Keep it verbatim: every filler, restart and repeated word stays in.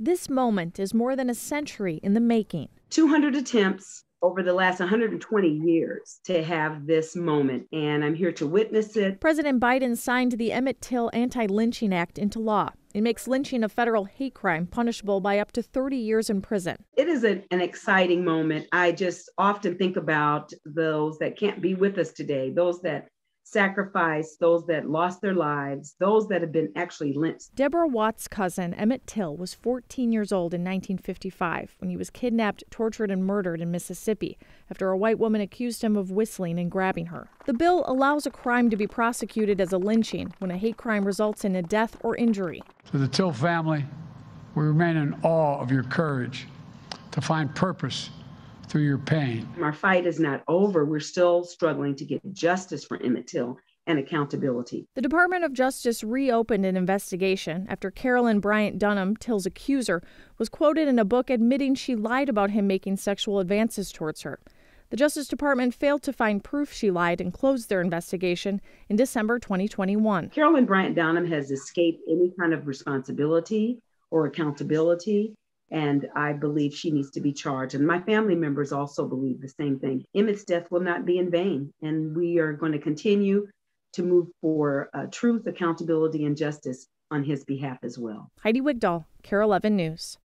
This moment is more than a century in the making. two hundred attempts over the last one hundred twenty years to have this moment, and I'm here to witness it. President Biden signed the Emmett Till Anti-Lynching Act into law. It makes lynching a federal hate crime punishable by up to thirty years in prison. It is a, an exciting moment. I just often think about those that can't be with us today, those that sacrificed, those that lost their lives, those that have been actually lynched. Deborah Watt's cousin, Emmett Till, was fourteen years old in nineteen fifty-five when he was kidnapped, tortured, and murdered in Mississippi after a white woman accused him of whistling and grabbing her. The bill allows a crime to be prosecuted as a lynching when a hate crime results in a death or injury. To the Till family, we remain in awe of your courage to find purpose through your pain. Our fight is not over. We're still struggling to get justice for Emmett Till and accountability. The Department of Justice reopened an investigation after Carolyn Bryant Dunham, Till's accuser, was quoted in a book admitting she lied about him making sexual advances towards her. The Justice Department failed to find proof she lied and closed their investigation in December twenty twenty-one. Carolyn Bryant Dunham has escaped any kind of responsibility or accountability, and I believe she needs to be charged. And my family members also believe the same thing. Emmett's death will not be in vain, and we are going to continue to move for uh, truth, accountability, and justice on his behalf as well. Heidi Wigdahl, KARE eleven News.